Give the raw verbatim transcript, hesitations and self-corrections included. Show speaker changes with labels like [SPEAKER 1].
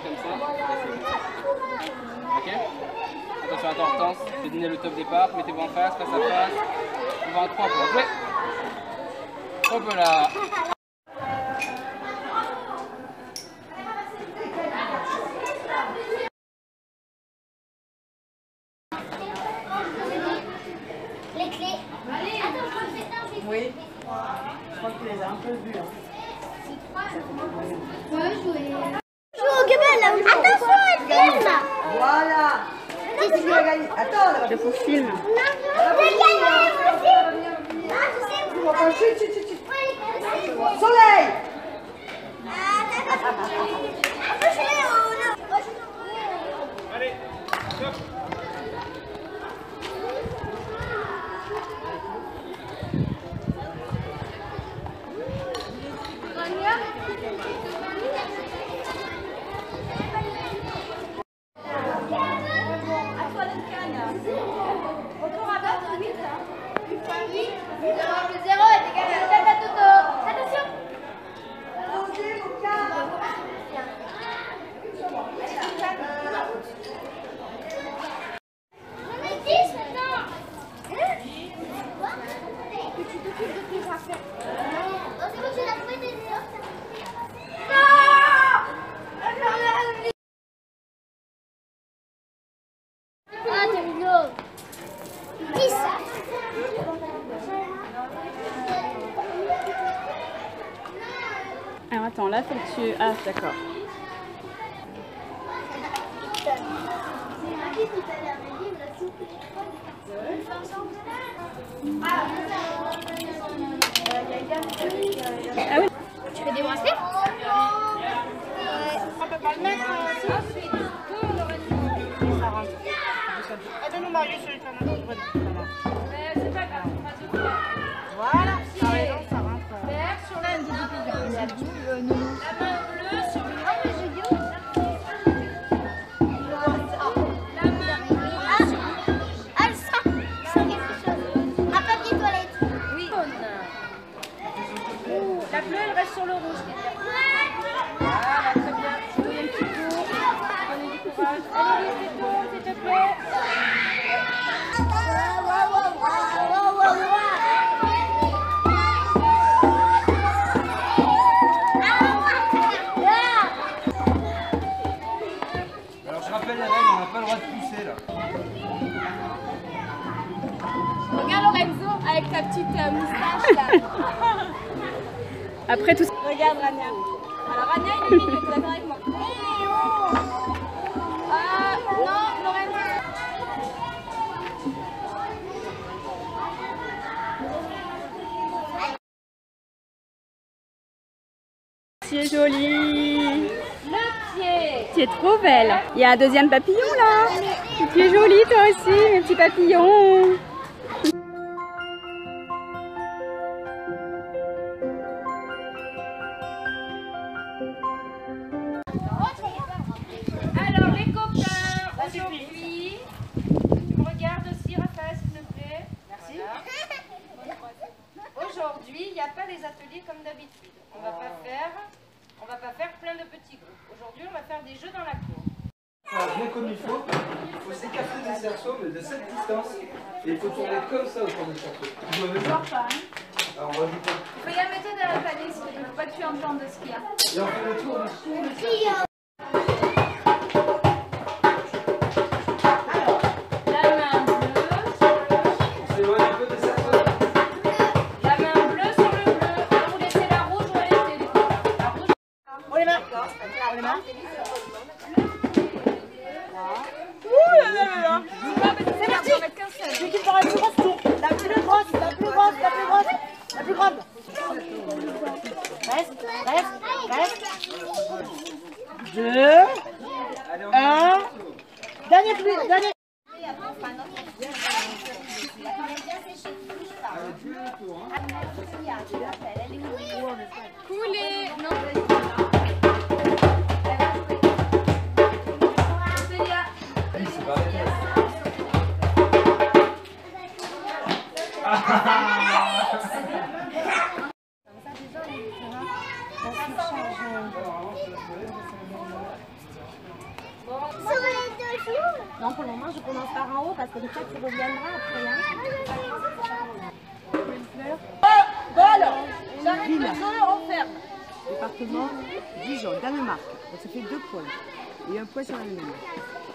[SPEAKER 1] comme ça. Ok? Attention à l'importance, je vais donner le top départ, mettez-vous en face, face à face. On va en trois pour jouer. Hop là.
[SPEAKER 2] Les clés.
[SPEAKER 3] Oui. Je crois que tu les as un peu vus. Hein.
[SPEAKER 2] Ouais, jouer. Joue au gabelle là. Attention, elle filme.
[SPEAKER 3] Voilà. Qu'est-ce que tu as gagné? Attends, là.
[SPEAKER 4] Je vous filme.
[SPEAKER 2] J'ai gagné. Ah, tu sais.
[SPEAKER 3] Chut, chut, chut, chut. Soleil.
[SPEAKER 1] Allez, stop.
[SPEAKER 2] Zéro est égal à sept à Toto. Attention. J'en ai dix maintenant. Que tu t'occupes de tes affaires. Oh, c'est bon, tu l'as trouvé des autres. Non. Ah, t'es rigolo. dix.
[SPEAKER 4] Alors attends, là faut que tu... Ah d'accord. Ah oui.
[SPEAKER 2] Tu fais des bracelets? On peut pas le mettre aussi.
[SPEAKER 3] Attends, Marius, je vais te mettre.
[SPEAKER 2] C'est pas grave.
[SPEAKER 3] Voilà. Ça raison, ça rentre.
[SPEAKER 2] Vert sur la main bleue sur le. Ah, mais j'ai dit où? La main bleue. Ah, elle sent, sent quelque chose. Un papier toilette.
[SPEAKER 5] Oui. La bleue, elle reste sur le rouge. Voilà, très bien. Jouez un petit peu. Prenez du courage. Allez, vite, Tito, s'il te plaît.
[SPEAKER 1] Alors je rappelle les règles, on n'a pas le droit de pousser là.
[SPEAKER 5] Regarde Lorenzo avec ta petite euh, moustache là.
[SPEAKER 4] Après tout ça...
[SPEAKER 5] Regarde Rania. Alors Rania, il est mignon, tu es d'accord avec moi? Ah non, Lorenzo.
[SPEAKER 4] Tu es jolie.
[SPEAKER 5] Le pied.
[SPEAKER 4] Tu es trop belle. Il y a un deuxième papillon là. Tu es jolie toi aussi, mes petits papillons.
[SPEAKER 5] Alors les copains, aujourd'hui, tu me regardes aussi Raphaël s'il te plaît. Merci. Voilà. Aujourd'hui, il n'y a pas les ateliers comme d'habitude. On va pas faire, on va pas faire plein de petits groupes. Aujourd'hui, on va faire des jeux dans la cour.
[SPEAKER 1] Alors, bien comme il faut, il faut s'écarter des cerceaux, mais de cette distance. Et il faut tourner comme ça autour des cerceaux. Vous avez vu? Alors on va jouer.
[SPEAKER 5] Il faut y la mettre dans la panier, s'il te plaît. Faut pas que tu entendes ce qu'il y a.
[SPEAKER 1] Et on fait le tour de tout.
[SPEAKER 5] La main bleue sur le
[SPEAKER 1] On s'éloigne un peu des cerceaux.
[SPEAKER 5] La main bleue sur le bleu. Alors vous laissez la rouge ou la laissez les copains. La rouge.
[SPEAKER 3] On les mains. On les mains.
[SPEAKER 5] C'est parti.
[SPEAKER 3] Celui qui fera le plus grosse tour. La plus grosse, la plus grosse, la plus grosse, la plus grande. Reste, reste, reste. Deux. Un. Dernier plus, dernier.
[SPEAKER 5] Couler. Non. Célia.
[SPEAKER 1] Oui, c'est pas vrai.
[SPEAKER 5] Non, pour le moment, je commence par en haut parce que peut-être tu reviendras après. Hein.
[SPEAKER 3] Voilà. J'arrive
[SPEAKER 6] Ville.
[SPEAKER 3] le jeu, on ferme.
[SPEAKER 6] Département Dijon, Danemark. Donc ça fait deux points. Et un point sur la ligne.